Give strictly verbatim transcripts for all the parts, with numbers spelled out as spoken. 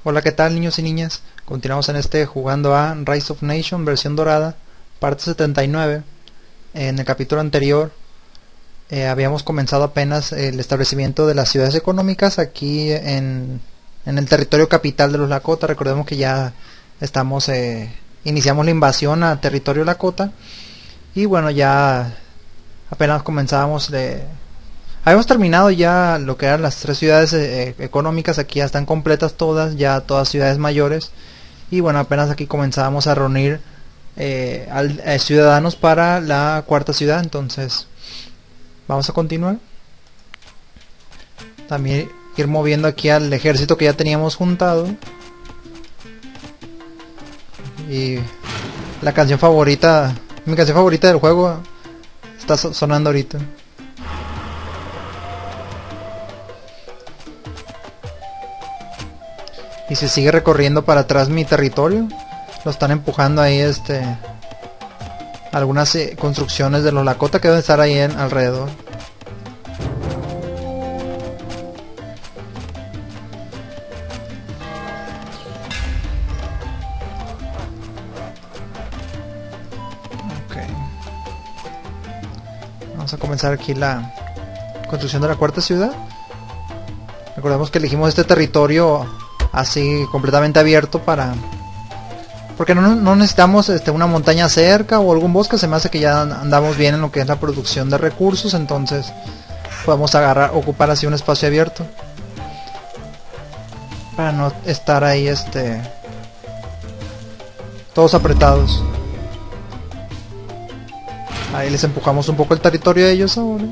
Hola, ¿qué tal, niños y niñas? Continuamos en este jugando a Rise of Nation versión dorada, parte setenta y nueve. En el capítulo anterior eh, habíamos comenzado apenas el establecimiento de las ciudades económicas aquí en, en el territorio capital de los Lakota. Recordemos que ya estamos eh, iniciamos la invasión a territorio Lakota y bueno, ya apenas comenzábamos de... Habíamos terminado ya lo que eran las tres ciudades eh, económicas. Aquí ya están completas todas, ya todas ciudades mayores. Y bueno, apenas aquí comenzábamos a reunir eh, al, eh, ciudadanos para la cuarta ciudad. Entonces, vamos a continuar. También ir moviendo aquí al ejército que ya teníamos juntado. Y la canción favorita, mi canción favorita del juego está sonando ahorita. Y se sigue recorriendo para atrás mi territorio. Lo están empujando ahí este algunas eh, construcciones de los Lakota que deben estar ahí en, alrededor. Okay. Vamos a comenzar aquí la construcción de la cuarta ciudad. Recordemos que elegimos este territorio así completamente abierto para... porque no, no necesitamos este, una montaña cerca o algún bosque. Se me hace que ya andamos bien en lo que es la producción de recursos. Entonces podemos agarrar, ocupar así un espacio abierto para no estar ahí este todos apretados. Ahí les empujamos un poco el territorio a ellos ahora.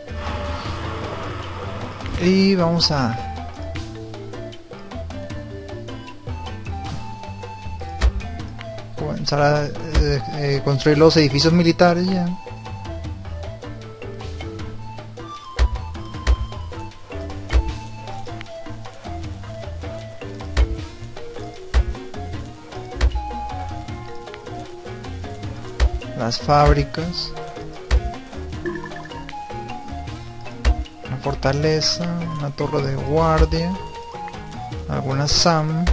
Y vamos a... comenzar a eh, eh, construir los edificios militares ya. Las fábricas, una fortaleza, una torre de guardia, algunas S A M.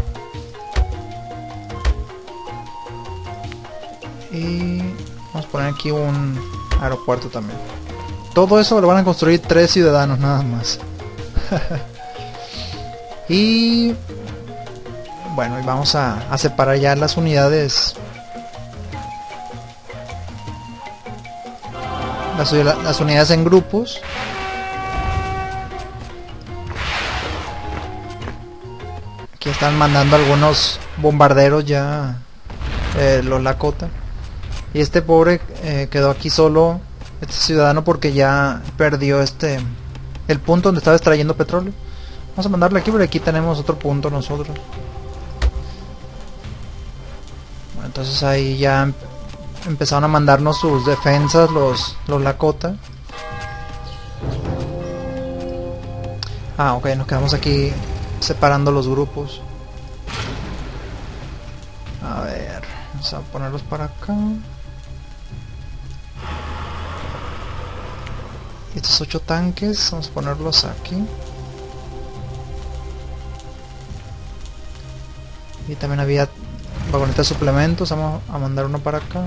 Y vamos a poner aquí un aeropuerto también. Todo eso lo van a construir tres ciudadanos nada más. Y bueno, y vamos a, a separar ya las unidades. Las, las unidades en grupos. Aquí están mandando algunos bombarderos ya eh, los Lakota. Y este pobre eh, quedó aquí solo, este ciudadano, porque ya perdió este el punto donde estaba extrayendo petróleo. Vamos a mandarle aquí, porque aquí tenemos otro punto nosotros. Bueno, entonces ahí ya em empezaron a mandarnos sus defensas los, los Lakota. Ah, ok, nos quedamos aquí separando los grupos. A ver, vamos a ponerlos para acá. Estos ocho tanques, vamos a ponerlos aquí. Y también había vagonetas de suplementos, vamos a mandar uno para acá.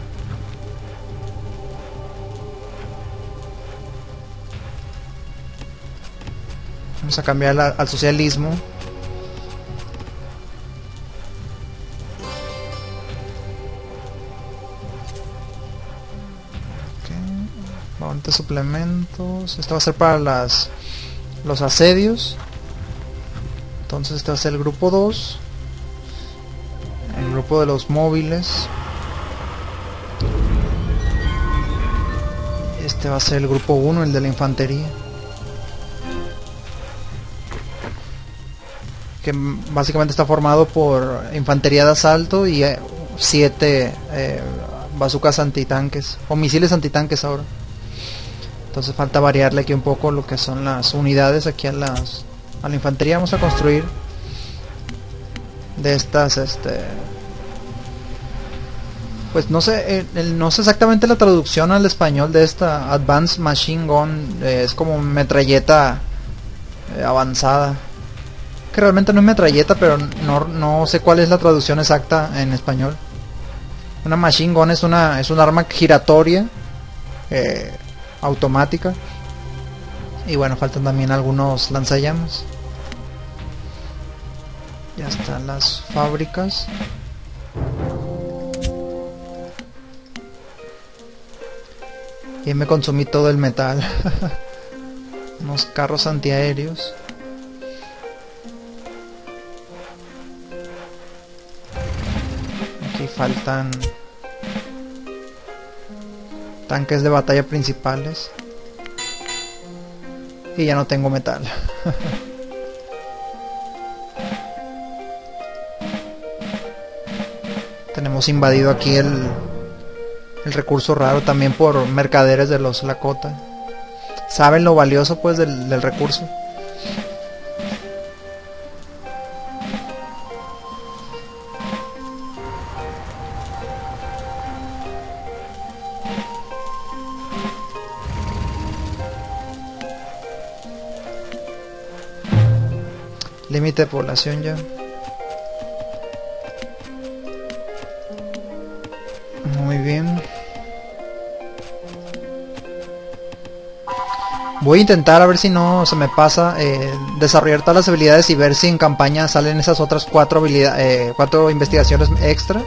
Vamos a cambiar a, al socialismo. Vagonetas de suplementos. Esto va a ser para las los asedios. Entonces este va a ser el grupo dos. El grupo de los móviles. Este va a ser el grupo uno, el de la infantería. Que básicamente está formado por infantería de asalto y siete eh, bazucas antitanques. O misiles antitanques ahora. Entonces falta variarle aquí un poco lo que son las unidades aquí a las a la infantería. Vamos a construir de estas este pues no sé el, el, no sé exactamente la traducción al español de esta Advanced Machine Gun. Eh, es como metralleta eh, avanzada. que realmente no es metralleta, pero no, no sé cuál es la traducción exacta en español. Una machine gun es una es un arma giratoria, eh, automática. Y bueno, faltan también algunos lanzallamas. Ya están las fábricas. Y me consumí todo el metal. Unos carros antiaéreos. Aquí faltan tanques de batalla principales. Y ya no tengo metal. Tenemos invadido aquí el, el recurso raro también por mercaderes de los Lakota. Saben lo valioso pues del, del recurso. Límite de población ya. Muy bien. Voy a intentar a ver si no se me pasa eh, desarrollar todas las habilidades y ver si en campaña salen esas otras cuatro habilidades, eh, cuatro investigaciones extra.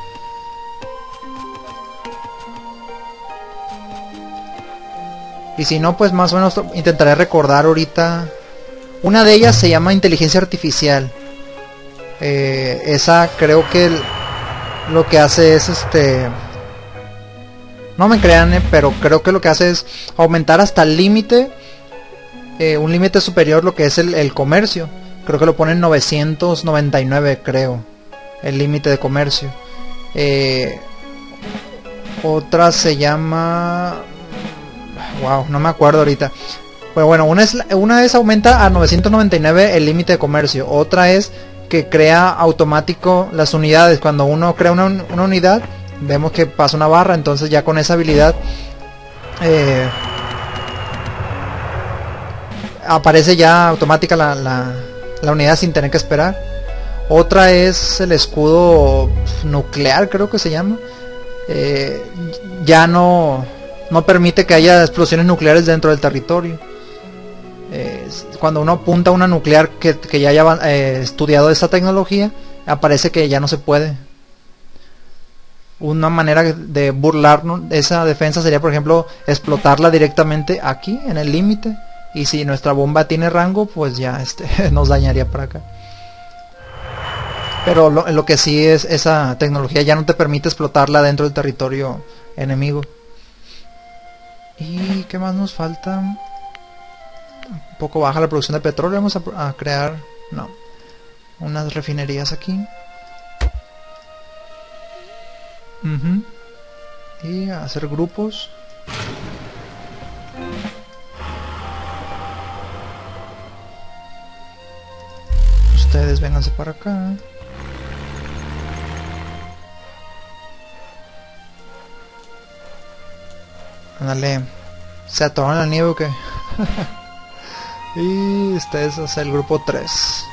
Y si no, pues más o menos intentaré recordar ahorita. Una de ellas se llama inteligencia artificial. Eh, esa creo que el, lo que hace es este... No me crean, eh, pero creo que lo que hace es aumentar hasta el límite, eh, un límite superior lo que es el, el comercio. Creo que lo pone en novecientos noventa y nueve, creo, el límite de comercio. Eh, otra se llama... Wow, no me acuerdo ahorita. Pero bueno, una es, una es aumenta a novecientos noventa y nueve el límite de comercio. Otra es que crea automático las unidades. Cuando uno crea una, una unidad, vemos que pasa una barra, entonces ya con esa habilidad eh, aparece ya automática la, la, la unidad sin tener que esperar. Otra es el escudo nuclear, creo que se llama. Eh, ya no, no permite que haya explosiones nucleares dentro del territorio. Eh, cuando uno apunta a una nuclear que, que ya haya eh, estudiado esa tecnología, aparece que ya no se puede. Una manera de burlarnos esa defensa sería, por ejemplo, explotarla directamente aquí en el límite, y si nuestra bomba tiene rango, pues ya este nos dañaría por acá. Pero lo, lo que sí es, esa tecnología ya no te permite explotarla dentro del territorio enemigo. ¿Y qué más nos falta? Un poco baja la producción de petróleo. Vamos a, a crear, no, unas refinerías aquí. Uh-huh. Y a hacer grupos. Ustedes vénganse para acá. Ándale. ¿Se atoran la nieve o qué? Y este es el grupo tres.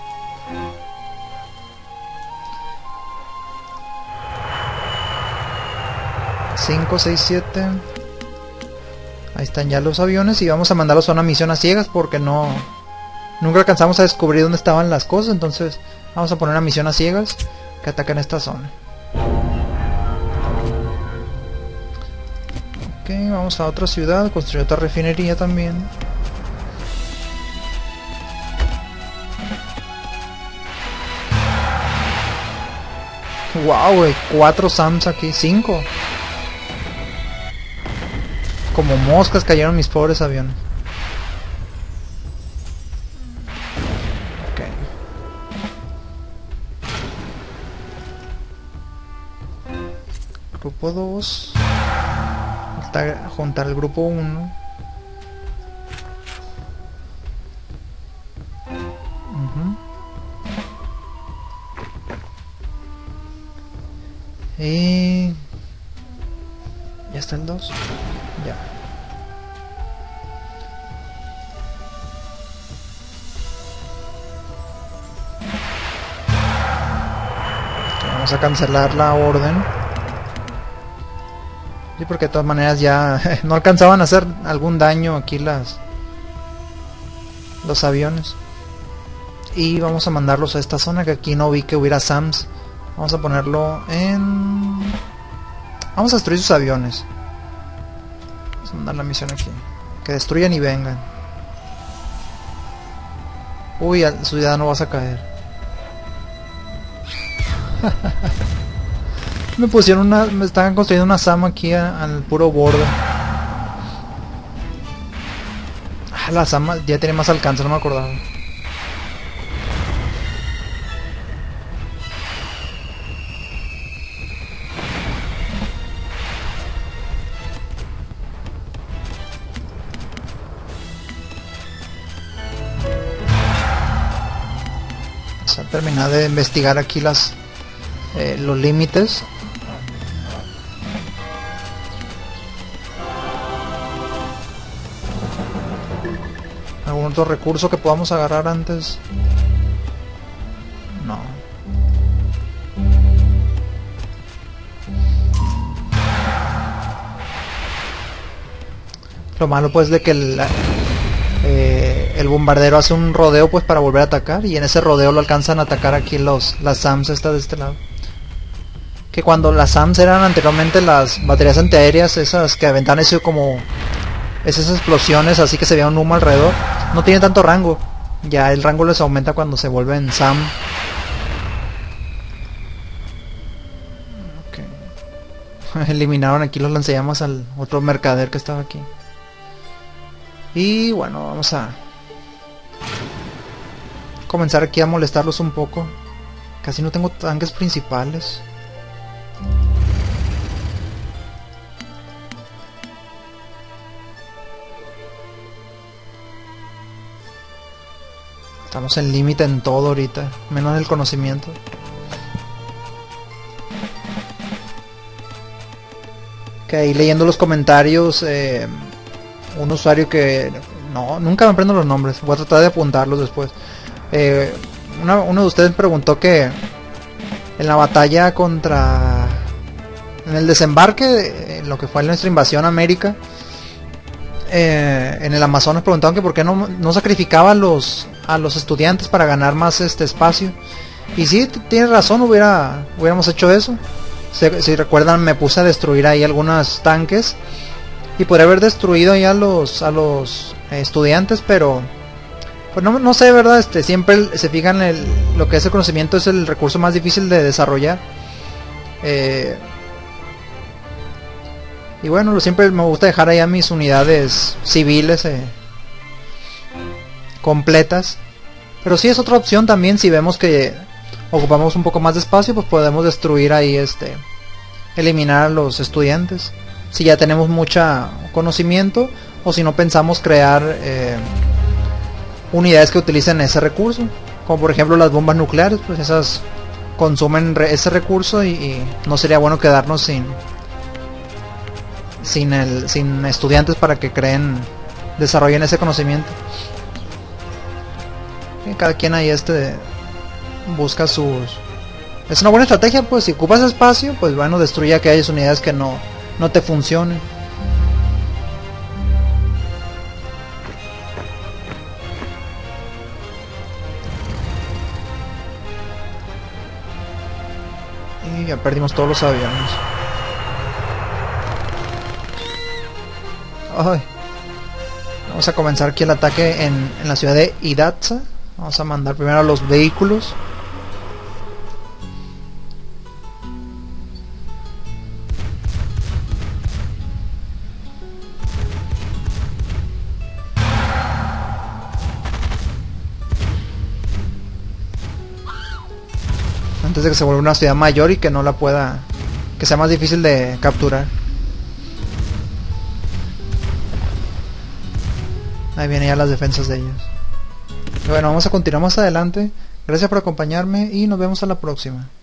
cinco, seis, siete. Ahí están ya los aviones. Y vamos a mandarlos a una misión a ciegas, porque no... Nunca alcanzamos a descubrir dónde estaban las cosas. Entonces vamos a poner una misión a ciegas que ataquen esta zona. Ok, vamos a otra ciudad. Construir otra refinería también. Wow, wey, cuatro SAMs aquí, cinco. Como moscas cayeron mis pobres aviones. Ok. Grupo dos. Falta juntar el grupo uno. Uh-huh. Y... ¿ya está el dos? Ya. Vamos a cancelar la orden. Sí, porque de todas maneras ya no alcanzaban a hacer algún daño aquí las los aviones. Y vamos a mandarlos a esta zona, que aquí no vi que hubiera S A Ms. Vamos a ponerlo en... Vamos a destruir sus aviones. Vamos a mandar la misión aquí. Que destruyan y vengan. Uy, a su ciudad no vas a caer. Me pusieron una... Me estaban construyendo una S A M aquí a, al puro borde. Ah, la S A M ya tiene más alcance, no me acordaba. Vamos a terminar de investigar aquí las eh, los límites. ¿Algún otro recurso que podamos agarrar antes? No. Lo malo pues de que el, eh, el bombardero hace un rodeo pues para volver a atacar, y en ese rodeo lo alcanzan a atacar aquí los las S A Ms estas de este lado. Que cuando las S A Ms eran anteriormente las baterías antiaéreas, esas que aventaban eso como esas explosiones así que se veía un humo alrededor, no tiene tanto rango. Ya el rango les aumenta cuando se vuelven S A M. Okay. Eliminaron aquí los lanzallamas al otro mercader que estaba aquí. Y bueno, vamos a comenzar aquí a molestarlos un poco. Casi no tengo tanques principales. Estamos en límite en todo ahorita, menos el conocimiento. Que ahí leyendo los comentarios, eh, un usuario que... No, nunca me aprendo los nombres, voy a tratar de apuntarlos después. Eh, una, uno de ustedes preguntó que en la batalla contra... En el desembarque, en lo que fue nuestra invasión a América, eh, en el Amazonas preguntaban que por qué no, no sacrificaba a los, a los estudiantes para ganar más este espacio. Y sí, tienes razón, hubiera, hubiéramos hecho eso. Si, si recuerdan, me puse a destruir ahí algunos tanques y podría haber destruido ahí a los, a los eh, estudiantes, pero pues no, no sé, verdad, este siempre se fijan el, lo que es el conocimiento es el recurso más difícil de desarrollar. Eh, y bueno, siempre me gusta dejar ahí a mis unidades civiles eh, completas, pero sí es otra opción también. Si vemos que ocupamos un poco más de espacio, pues podemos destruir ahí, este eliminar a los estudiantes si ya tenemos mucho conocimiento, o si no pensamos crear eh, unidades que utilicen ese recurso, como por ejemplo las bombas nucleares. Pues esas consumen re ese recurso y, y no sería bueno quedarnos sin sin el sin estudiantes para que creen, desarrollen ese conocimiento. Y cada quien ahí este busca sus... Es una buena estrategia, pues si ocupas espacio, pues bueno, destruye aquellas unidades que no, no te funcionen. Y ya perdimos todos los aviones. Ay. Vamos a comenzar aquí el ataque en, en la ciudad de Hidatsa. Vamos a mandar primero a los vehículos. Antes de que se vuelva una ciudad mayor y que no la pueda, que sea más difícil de capturar. Ahí vienen ya las defensas de ellos. Bueno, vamos a continuar más adelante. Gracias por acompañarme y nos vemos a la próxima.